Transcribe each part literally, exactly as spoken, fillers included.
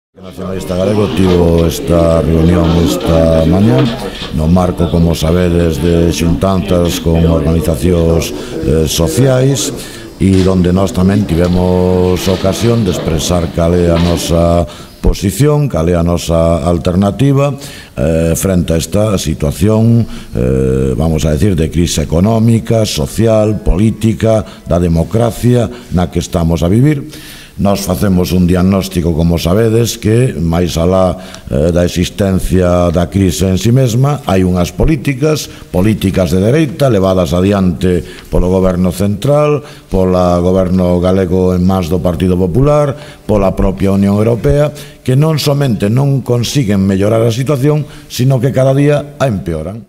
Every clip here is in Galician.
O Nacionalista Galego tivo esta reunión esta mañá no marco, como sabedes, de xuntanzas con organizacións eh, sociais e onde nós tamén tivemos ocasión de expresar cal é a nosa posición, cal é a nosa alternativa eh, frente a esta situación, eh, vamos a decir, de crise económica, social, política, da democracia na que estamos a vivir. Nós facemos un diagnóstico, como sabedes, que máis alá eh, da existencia da crise en si mesma hai unhas políticas, políticas de dereita levadas adiante polo goberno central, pola goberno galego en mans do Partido Popular, pola propia Unión Europea, que non somente non consiguen mellorar a situación, sino que cada día a empeoran.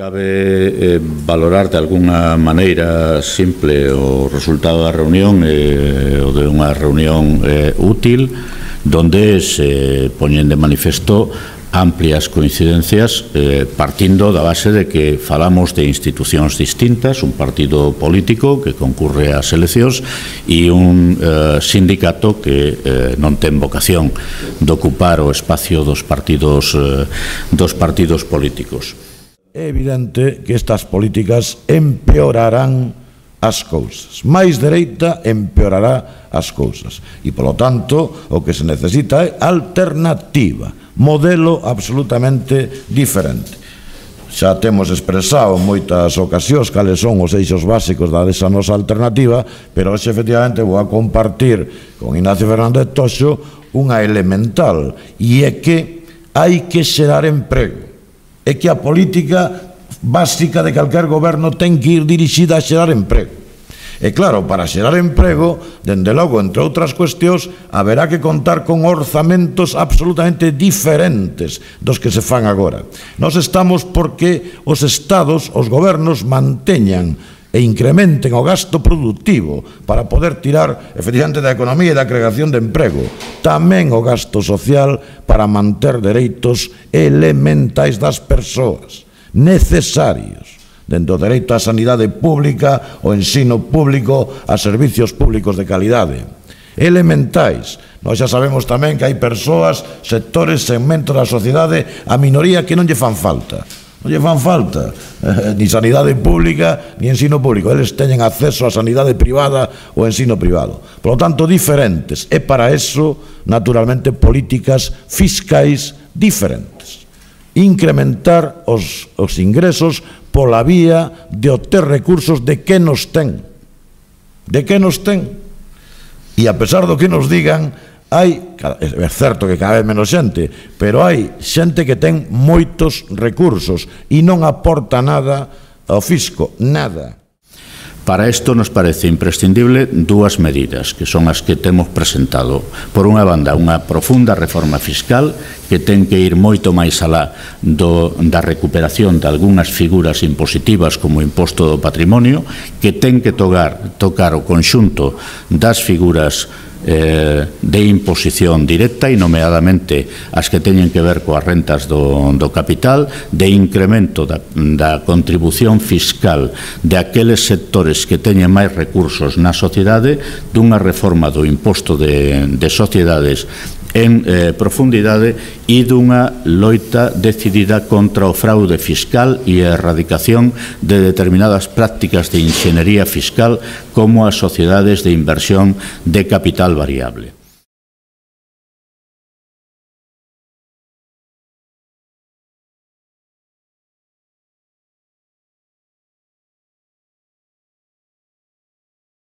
Cabe eh, valorar de alguna maneira simple o resultado da reunión, eh, o de unha reunión eh, útil, donde se poñen de manifesto amplias coincidencias eh, partindo da base de que falamos de institucións distintas, un partido político que concurre ás eleccións e un eh, sindicato que eh, non ten vocación de ocupar o espacio dos partidos, eh, dos partidos políticos. É evidente que estas políticas empeorarán as cousas. Máis dereita empeorará as cousas. E, polo tanto, o que se necesita é alternativa, modelo absolutamente diferente. Xa temos expresado en moitas ocasións cales son os eixos básicos da desa nosa alternativa, pero hoxe, efectivamente, vou a compartir con Ignacio Fernández Toxo unha elemental, e é que hai que xerar emprego. É que a política básica de calquer goberno ten que ir dirixida a xerar emprego. E claro, para xerar emprego, dende logo, entre outras cuestións, haberá que contar con orzamentos absolutamente diferentes dos que se fan agora. Nós estamos porque os estados, os gobernos, manteñan e incrementen o gasto productivo para poder tirar, efectivamente, da economía e da creación de emprego. Tamén o gasto social para manter dereitos elementais das persoas, necesarios, dentro do dereito á sanidade pública, o ensino público, a servicios públicos de calidade. Elementais. Nós xa sabemos tamén que hai persoas, sectores, segmentos da sociedade, a minoría que non lle fan falta. Non lle fan falta eh, ni sanidade pública ni ensino público. Eles teñen acceso á sanidade privada ou ensino privado. Por lo tanto, diferentes. E para eso, naturalmente, políticas fiscais diferentes. Incrementar os, os ingresos pola vía de obter recursos de que nos ten. De que nos ten. E a pesar do que nos digan, hai, é certo que cada vez menos xente, pero hai xente que ten moitos recursos e non aporta nada ao fisco, nada. Para isto nos parece imprescindible dúas medidas, que son as que temos presentado. Por unha banda, unha profunda reforma fiscal que ten que ir moito máis alá do, da recuperación de algunhas figuras impositivas como o imposto do patrimonio, que ten que tocar, tocar o conxunto das figuras Eh, de imposición directa e nomeadamente as que teñen que ver coas rentas do, do capital, de incremento da, da contribución fiscal de aqueles sectores que teñen máis recursos na sociedade, dunha reforma do imposto de, de sociedades en eh, profundidade e dunha loita decidida contra o fraude fiscal e a erradicación de determinadas prácticas de inxenería fiscal como as sociedades de inversión de capital variable.